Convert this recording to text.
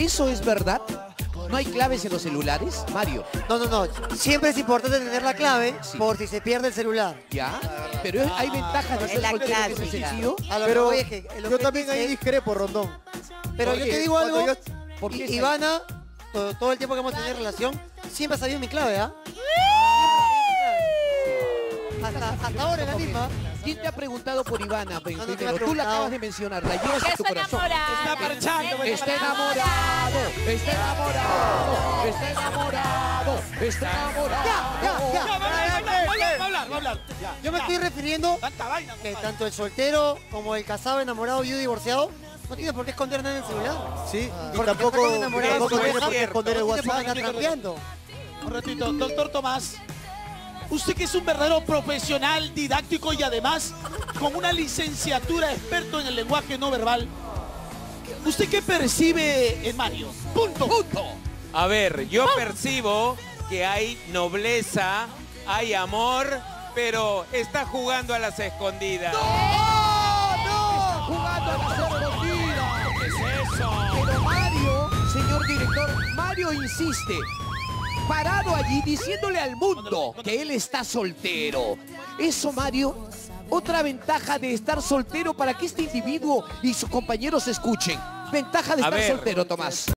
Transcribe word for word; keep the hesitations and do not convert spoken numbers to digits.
¿Eso es verdad? ¿No hay claves en los celulares, Mario? No, no, no. Siempre es importante tener la clave Sí. por si se pierde el celular. ¿Ya? Pero es- hay ventajas de Es ser la soltero en ese clásica. sentido. A lo que Pero voy es que el yo hombre también ahí dice- discrepo, Rondón. Pero yo Porque te digo cuando algo, yo- ¿Por qué I- es ahí? Ivana, todo, todo el tiempo que hemos tenido relación, siempre ha sabido mi clave, ¿ah? Hasta, hasta ahora es la misma. ¿Quién te ha preguntado por Ivana? Pe- No, no te primero? me ha Tú la preguntado. acabas de mencionar, la llevas en tu Está corazón. enamorada. Está parchando, Está enamorado, está enamorado, está enamorado, está enamorado. Ya, ya, Ya, ya. va a hablar, va a hablar, va a hablar, va a hablar. Ya, Yo me ya. estoy refiriendo Tanta vaina, que compadre. tanto el soltero como el casado, enamorado, viudo, divorciado, no tiene por qué esconder nada en el celular. Sí, y Porque tampoco, está enamorado tampoco de su tiene pareja, por qué esconder el no tiene por qué WhatsApp. andar trampeando. Un ratito, doctor Tomás. Usted que es un verdadero profesional, didáctico y además con una licenciatura experto en el lenguaje no verbal. ¿Usted qué percibe en Mario? Punto. Punto. A ver, yo percibo que hay nobleza, hay amor, pero está jugando a las escondidas. Está jugando a la escondida. ¿Qué es eso? Pero Mario, señor director, Mario insiste, parado allí diciéndole al mundo que él está soltero. Eso, Mario, otra ventaja de estar soltero para que este individuo y sus compañeros escuchen. Ventaja de A estar ver. soltero, Tomás.